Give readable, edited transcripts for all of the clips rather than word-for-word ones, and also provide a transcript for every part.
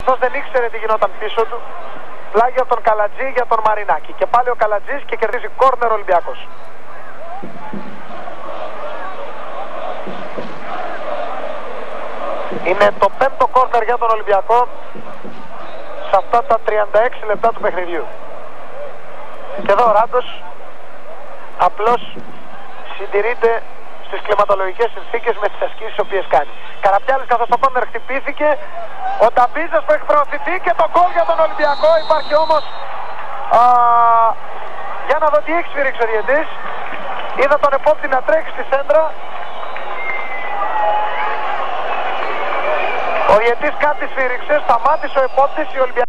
Αυτός δεν ήξερε τι γινόταν πίσω του. Πλάγιο από τον Καλατζή για τον Μαρινάκη. Και πάλι ο Καλατζής και κερδίζει κόρνερ ο Ολυμπιακός. Είναι το 5ο κόρνερ για τον Ολυμπιακό σε αυτά τα 36 λεπτά του παιχνιδιού. Και εδώ ο Ράντος απλώς συντηρείται στις κλιματολογικές συνθήκες με τις ασκήσεις τις οποίες κάνει. Καραπιάλης καθώς το κόρνερ χτυπήθηκε. Ο Νταμπίζας που έχει προωθηθεί και το γκολ για τον Ολυμπιακό. Υπάρχει όμως για να δω τι έχει σφυρίξει ο διαιτής. Είδα τον επόπτη να τρέχει στη σέντρα. Ο διαιτής κάτι σφύριξε, σταμάτησε ο επόπτης. Οι Ολυμπιακοί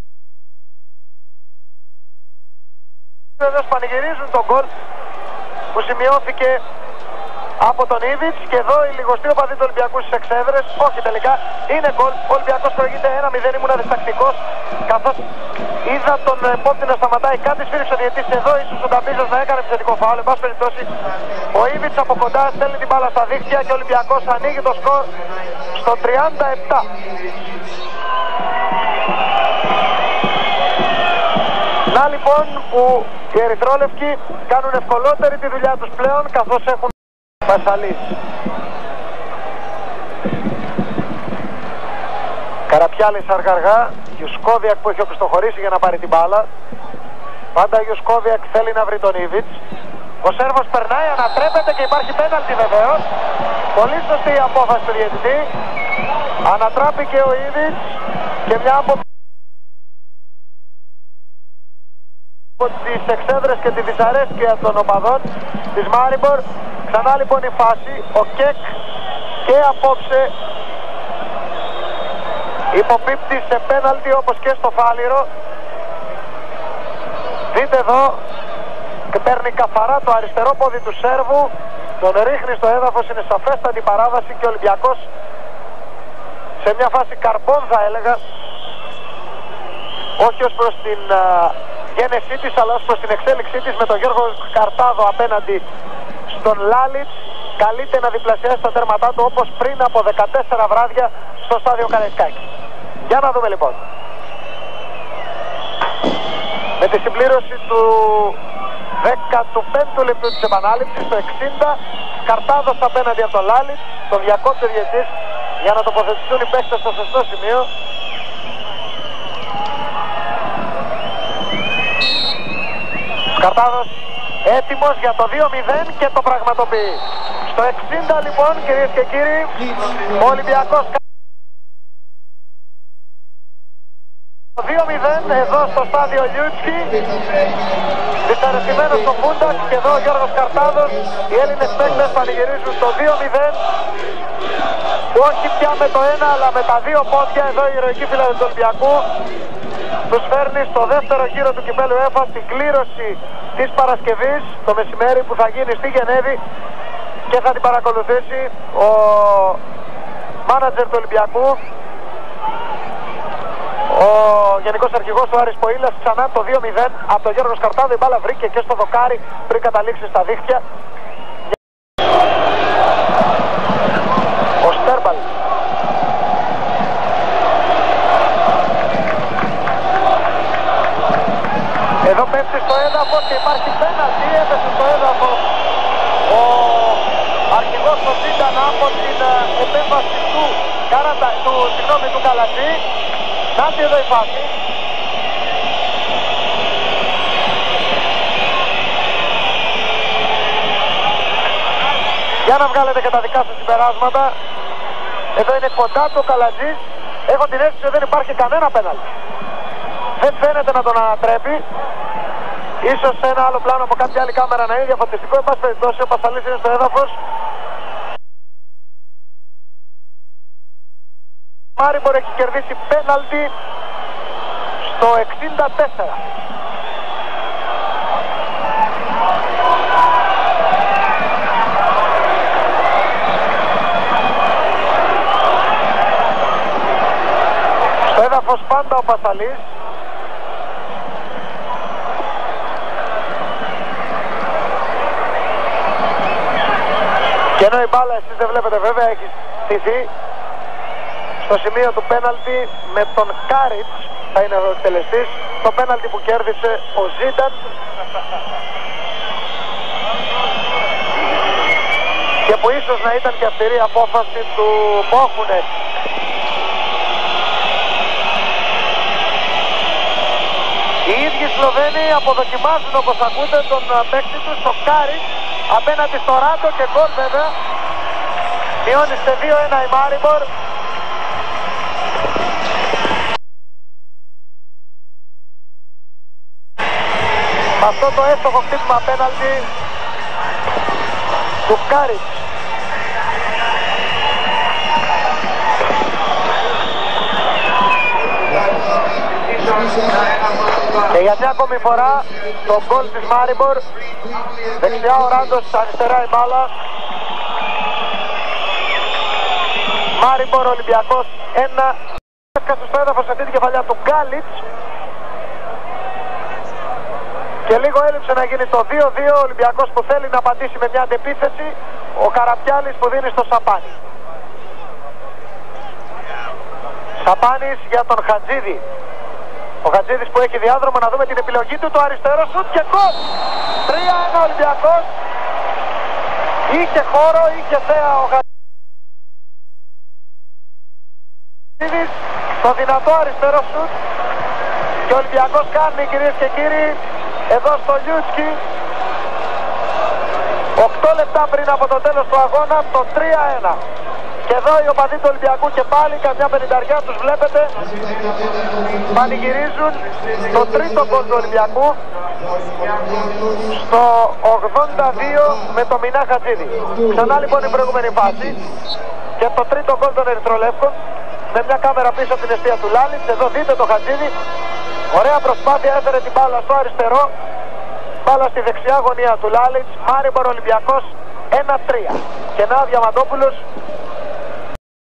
πανηγυρίζουν τον γκολ που σημειώθηκε από τον Ήβιτς. Και εδώ οι λιγοστοί οπαδοί του Ολυμπιακού στις εξέδρες. Όχι τελικά, είναι γκολ. Ο Ολυμπιακός προηγείται 1-0. Ήμουν διστακτικός καθώς είδα τον επόπτη να σταματάει. Κάτι σφύριξε ο διαιτής εδώ. Ίσως ο Νταμπίζας να έκανε επιθετικό φάουλ. Εν πάση περιπτώσει, ο Ήβιτς από κοντά στέλνει την μπάλα στα δίχτυα και ο Ολυμπιακός ανοίγει το σκορ στο 37. Να λοιπόν που οι ερυθρόλευκοι κάνουν ευκολότερη τη δουλειά τους πλέον καθώς έχουν Βασαλής. Καραπιάλης αργά-αργά. Γιουσκόβιακ που έχει οπισθοχωρήσει για να πάρει την μπάλα. Πάντα ο Γιουσκόβιακ θέλει να βρει τον Ήβιτς. Ο Σέρβος περνάει, ανατρέπεται και υπάρχει πέναλτι βεβαίως. Πολύ σωστή η απόφαση του διαιτητή. Ανατράπηκε ο Ήβιτς και μια από τις εξέδρες και τη δυσαρέσκεια των οπαδών της Μάριμπορ. Ξανά λοιπόν η φάση. Ο Κεκ και απόψε υποπίπτει σε πέναλτι όπως και στο Φάληρο. Δείτε εδώ και παίρνει καθαρά το αριστερό πόδι του Σέρβου. Τον ρίχνει στο έδαφος, είναι σαφέστατη παράβαση και ο Ολυμπιακός σε μια φάση καρμπών θα έλεγα. Όχι ως προς την γένεσή της αλλά ως προς την εξέλιξή της με τον Γιώργο Καρτάδο απέναντι στον Λάλιτς. Καλείται να διπλασιάσει τα τέρματά του όπως πριν από 14 βράδια στο στάδιο Καραϊσκάκη. Για να δούμε λοιπόν. Με τη συμπλήρωση του 15ου λεπτού της επανάληψης το 60, Καρτάδος απέναντι από τον Λάλιτς, τον διακόπτει ο διαιτής για να τοποθετηθούν οι παίκτες στο σωστό σημείο. Καρτάδος έτοιμος για το 2-0 και το πραγματοποιεί. Στο 60 λοιπόν κυρίες και κύριοι, ο Ολυμπιακός 2-0 εδώ στο στάδιο Λιούτσκι. Δυσαρεστημένος στο Φούνταξ και εδώ ο Γιώργος Καρτάδος. Οι Έλληνες παίκτες πανηγυρίζουν το 2-0. Όχι πια με το 1 αλλά με τα 2 πόδια. Εδώ η ηρωική φύλλα του Ολυμπιακού τους φέρνει στο δεύτερο γύρο του κυπέλλου ΕΦΑ στην κλήρωση της Παρασκευής το μεσημέρι που θα γίνει στη Γενέβη και θα την παρακολουθήσει ο μάνατζερ του Ολυμπιακού, ο γενικός αρχηγός του Άρης Ποήλας. Ξανά το 2-0 από τον Γιώργο Σκαρτάδο. Η μπάλα βρήκε και στο δοκάρι πριν καταλήξει στα δίχτυα. Ο Στέρμπαλ. Εδώ πέφτει στο έδαφος και υπάρχει πέναλτι. Έπεσε στο έδαφος ο αρχηγός του Ζήταν από την επέμβαση του Καλατζή. Νάτι εδώ η φάση. Για να βγάλετε και τα δικά σας συμπεράσματα. Εδώ είναι κοντά του ο Καλατζής. Έχω την αίσθηση ότι δεν υπάρχει κανένα πέναλτι. Δεν φαίνεται να τον ανατρέπει. Ίσως σε ένα άλλο πλάνο από κάποια άλλη κάμερα να είναι διαφωτιστικό. Εν πάση περιπτώσει ο Πασαλής είναι στο έδαφος. Μάριμπορ έχει κερδίσει πέναλτι στο 64. Στο έδαφος πάντα ο Πασαλής. Και ενώ η μπάλα εσείς δεν βλέπετε βέβαια έχει στηθεί στο σημείο του πέναλτι με τον Κάριτς θα είναι ο εκτελεστής, το πέναλτι που κέρδισε ο Ζίταν και που ίσως να ήταν και αυστηρή απόφαση του Μπόχουνετ. Οι ίδιοι Σλοβαίνοι αποδοκιμάζουν, όπως ακούτε, τον παίκτη τους, το Κάριτς, απέναντι στο Ράντο και γκολ βέβαια. Μειώνει σε 2-1 η Μάριμπορ. Με αυτό το εύστοχο χτύπημα πέναλτι του Κάριτς. Και για μια ακόμη φορά το γκολ της Μάριμπορ. Δεξιά ο Ράντος, αριστερά η μπάλα. Μάριμπορ Ολυμπιακός 1. Έσκασε στο έδαφος αυτή την κεφαλιά του Γκάλιτς. Και λίγο έλειψε να γίνει το 2-2. Ο Ολυμπιακός που θέλει να απαντήσει με μια αντεπίθεση. Ο Καραπιάλης που δίνει στο Σαπάνη. Σαπάνης για τον Χατζίδη. Ο Χατζίδης που έχει διάδρομο, να δούμε την επιλογή του, το αριστερό σουτ και γκολ! 3-1 Ολυμπιακός. Είχε χώρο, είχε θέα ο Χατζίδης. Το δυνατό αριστερό σουτ. Και ο Ολυμπιακός κάνει, κυρίες και κύριοι, εδώ στο Λιούτσκι, 8 λεπτά πριν από το τέλος του αγώνα, το 3-1. Και εδώ οι οπαδοί του Ολυμπιακού και πάλι, καμιά πενηνταριά τους βλέπετε, πανηγυρίζουν το τρίτο γκολ του Ολυμπιακού στο 82 με το Μινά Χατζίδη. Ξανά λοιπόν η προηγούμενη φάση και το τρίτο γκολ των Ερυθρολεύκων, με μια κάμερα πίσω από την εστία του Λάλιτς. Εδώ δείτε το Χατζίδη, ωραία προσπάθεια, έφερε την μπάλα στο αριστερό, μπάλα στη δεξιά γωνία του Λάλιτς. Μάριμπορ Ολυμπιακός 1-3. Και να ο Διαμαντόπουλος